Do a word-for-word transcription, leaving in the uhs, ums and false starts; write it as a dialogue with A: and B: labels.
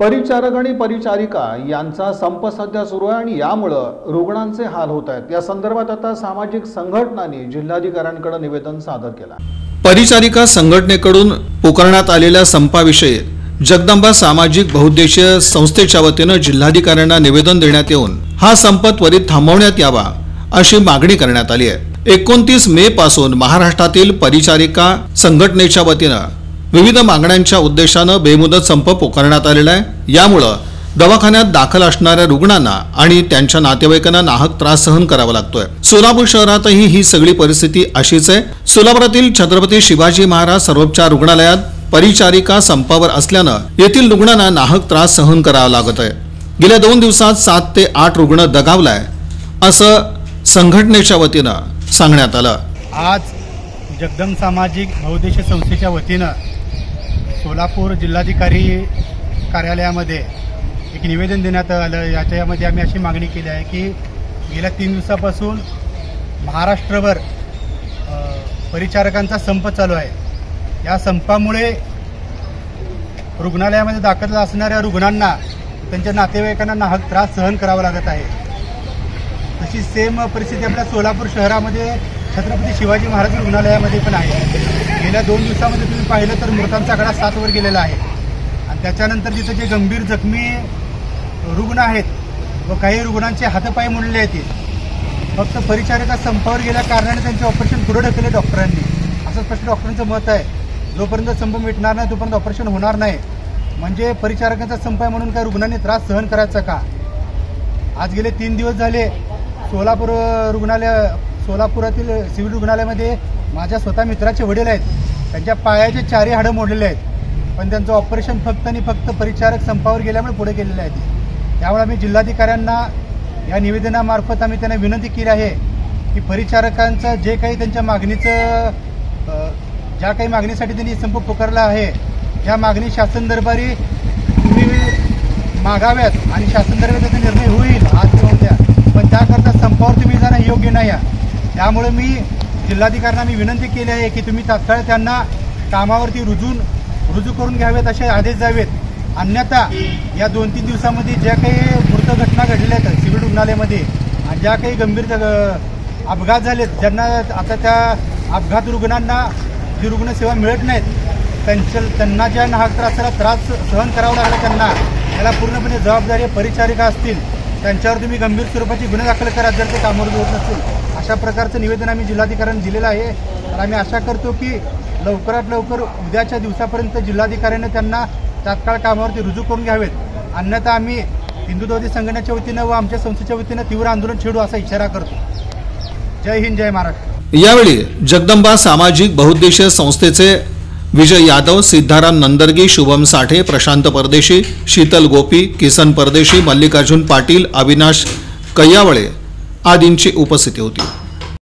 A: परिचारक आणि परिचारिका यांचा संप सध्या सुरू आहे आणि यामुळे रुग्णांचे हाल होत आहेत। या संदर्भात आता सामाजिक संघटनांनी जिल्हाधिकाऱ्यांकडे निवेदन सादर केलं। परिचारिका संघटनेकडून पुकारण्यात आलेल्या संपाविषयी जगदंबा सामाजिक बहुउद्देशीय संस्थेच्या वतीने जिल्हाधिकाऱ्यांना निवेदन देण्यात येऊन हा संप त्वरित थांबवण्यात यावा अशी मागणी करण्यात आली आहे। एकोणतीस मे पासून महाराष्ट्रातील परिचारिका संघटनेच्या वतीने विविध मागण्यांच्या उद्देशाने बेमुदत संप पुकारण्यात आलेला आहे। यामुळे दवाखान्यात दाखल असणाऱ्या रुग्णांना आणि त्यांच्या नातेवाईकांना नाहक त्रास सहन करावा लागतोय। सोलापूर शहरातही ही सगळी परिस्थिती अशीच आहे। सोलापुरातील छत्रपती शिवाजी महाराज सर्वोपचार रुग्णालयात परिचारिका संपावर असल्याने येथील रुग्णांना नाहक त्रास सहन करावा लागत आहे। गेल्या दोन दिवसात सात ते आठ रुग्ण दगावलाय असं संघटनेच्या वतीने सांगण्यात आलं।
B: आज जगदंब सामाजिक बहुउद्देशीय संस्थेच्या वतीने सोलापूर जिल्हाधिकारी कार्यालयामध्ये एक निवेदन देण्यात आलं। याच्यामध्ये आम्ही अशी मागणी केली आहे की गेल्या तीन दिवसापासून महाराष्ट्रभर परिचारकांचा संप चालू आहे। या संपामुळे रुग्णालयामध्ये दाखल असणाऱ्या रुग्णांना त्यांच्या नातेवाईकांना नाहक त्रास सहन करावा लागत आहे। तशी सेम परिस्थिती आपल्या सोलापूर शहरामध्ये छत्रपती शिवाजी महाराज रुग्णालयामध्ये पण आहे। गेल्या दोन दिवसामध्ये तुम्ही पाहिलं तर मृतांचा आकडा सात वर गेलेला आहे आणि त्याच्यानंतर तिथे जे गंभीर जखमी रुग्ण आहेत व काही रुग्णांचे हातपाय मोडले आहेत। फक्त परिचारिका संपावर गेल्या कारणाने त्यांचे ऑपरेशन पुढे ढकलले डॉक्टरांनी, असं स्पष्ट डॉक्टरांचं मत आहे। जोपर्यंत संप मिटणार नाही तोपर्यंत ऑपरेशन होणार नाही। म्हणजे परिचारकांचा संप आहे म्हणून काय रुग्णांनी त्रास सहन करायचा का? आज गेले तीन दिवस झाले सोलापूर रुग्णालय सोलापुरातील सिव्हिल रुग्णालयामध्ये माझ्या स्वतः मित्राचे वडील आहेत, त्यांच्या पायाचे चारही हाडं मोडलेले आहेत, पण त्यांचं ऑपरेशन फक्त आणि फक्त परिचारक संपावर गेल्यामुळे पुढे गेलेले आहेत। त्यामुळे आम्ही जिल्हाधिकाऱ्यांना या निवेदनामार्फत आम्ही त्यांना विनंती केली आहे की परिचारकांचं जे काही त्यांच्या मागणीचं ज्या काही मागणीसाठी त्यांनी संप पुकारला आहे त्या मागणी शासन दरबारी तुम्ही मागाव्यात आणि शासन दरबारी त्याचा निर्णय होईल आज किंवा उद्या, पण त्याकरता संपावर तुम्ही जाणं योग्य नाही आहे। त्यामुळे मी जिल्हाधिकाऱ्यांना मी विनंती केली आहे की तुम्ही तात्काळ त्यांना कामावरती रुजून रुजू करून घ्यावेत, असे आदेश द्यावेत। अन्यथा या दोन तीन दिवसामध्ये ज्या काही मृत घटना घडल्या आहेत सिव्हिल रुग्णालयामध्ये आणि ज्या काही गंभीर अपघात झालेत, ज्यांना आता त्या अपघात रुग्णांना जी रुग्णसेवा मिळत नाहीत त्यांच्या त्यांना ज्या नाहक त्रासाला त्रास सहन करावा लागला त्यांना याला पूर्णपणे जबाबदारी परिचारिका असतील त्यांच्यावर तुम्ही गंभीर स्वरूपाची गुन्हे दाखल करा जर ते कामावर होत नसतील। अशा प्रकारचं निवेदन आम्ही जिल्हाधिकाऱ्यांनी दिलेलं आहे। तर आम्ही आशा करतो की लवकरात लवकर उद्याच्या दिवसापर्यंत जिल्हाधिकाऱ्यांनी त्यांना तात्काळ कामावरती रुजू करून घ्यावेत। अन्यथा आम्ही हिंदुत्ववादी संघटनेच्या वतीनं व आमच्या संस्थेच्या वतीनं तीव्र आंदोलन छेडू असा इशारा करतो। जय हिंद, जय महाराष्ट्र।
A: यावेळी जगदंबा सामाजिक बहुउद्देशीय संस्थेचे विजय यादव, सिद्धाराम नंदरगी, शुभम साठे, प्रशांत परदेशी, शीतल गोपी, किसन परदेशी, मल्लिकार्जुन पाटील, अविनाश कैयावळे आदींची उपस्थिती होती।